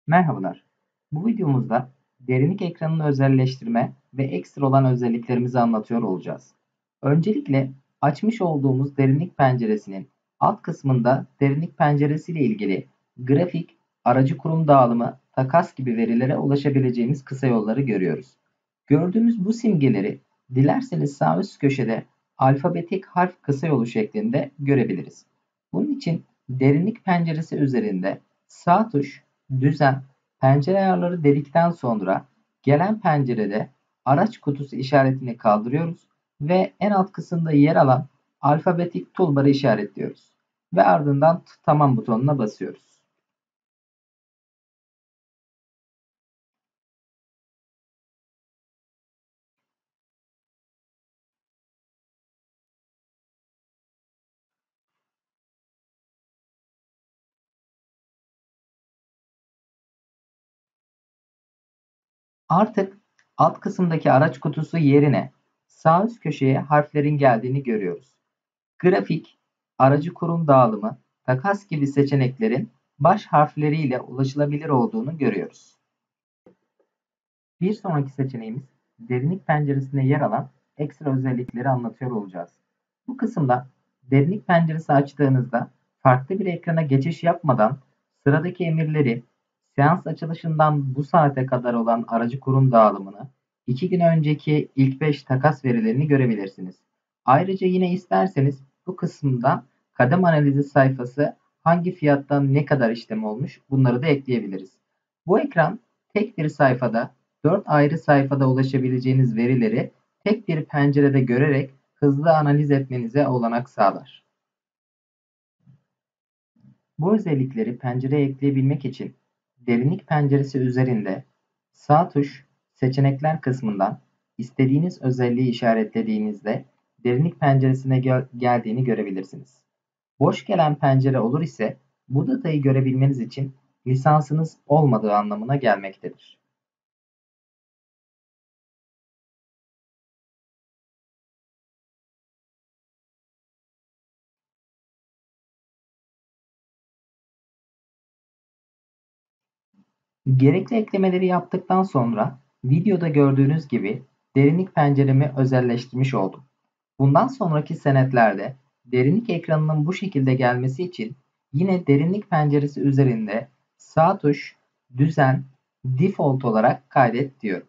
Merhabalar. Bu videomuzda derinlik ekranını özelleştirme ve ekstra olan özelliklerimizi anlatıyor olacağız. Öncelikle açmış olduğumuz derinlik penceresinin alt kısmında derinlik penceresi ile ilgili grafik, aracı kurum dağılımı, takas gibi verilere ulaşabileceğimiz kısa yolları görüyoruz. Gördüğümüz bu simgeleri dilerseniz sağ üst köşede alfabetik harf kısa yolu şeklinde görebiliriz. Bunun için derinlik penceresi üzerinde sağ tuş düzen pencere ayarları dedikten sonra gelen pencerede araç kutusu işaretini kaldırıyoruz ve en alt kısımda yer alan alfabetik toolbar'ı işaretliyoruz ve ardından tamam butonuna basıyoruz. Artık alt kısımdaki araç kutusu yerine sağ üst köşeye harflerin geldiğini görüyoruz. Grafik, aracı kurum dağılımı, takas gibi seçeneklerin baş harfleriyle ulaşılabilir olduğunu görüyoruz. Bir sonraki seçeneğimiz derinlik penceresinde yer alan ekstra özellikleri anlatıyor olacağız. Bu kısımda derinlik penceresi açtığınızda farklı bir ekrana geçiş yapmadan sıradaki emirleri, seans açılışından bu saate kadar olan aracı kurum dağılımını, 2 gün önceki ilk 5 takas verilerini görebilirsiniz. Ayrıca yine isterseniz bu kısımda kadem analizi sayfası hangi fiyattan ne kadar işlem olmuş bunları da ekleyebiliriz. Bu ekran tek bir sayfada 4 ayrı sayfada ulaşabileceğiniz verileri tek bir pencerede görerek hızlı analiz etmenize olanak sağlar. Bu özellikleri pencereye ekleyebilmek için derinlik penceresi üzerinde sağ tuş seçenekler kısmından istediğiniz özelliği işaretlediğinizde derinlik penceresine geldiğini görebilirsiniz. Boş gelen pencere olur ise bu datayı görebilmeniz için lisansınız olmadığı anlamına gelmektedir. Gerekli eklemeleri yaptıktan sonra videoda gördüğünüz gibi derinlik penceremi özelleştirmiş oldum. Bundan sonraki senetlerde derinlik ekranının bu şekilde gelmesi için yine derinlik penceresi üzerinde sağ tuş düzen default olarak kaydet diyorum.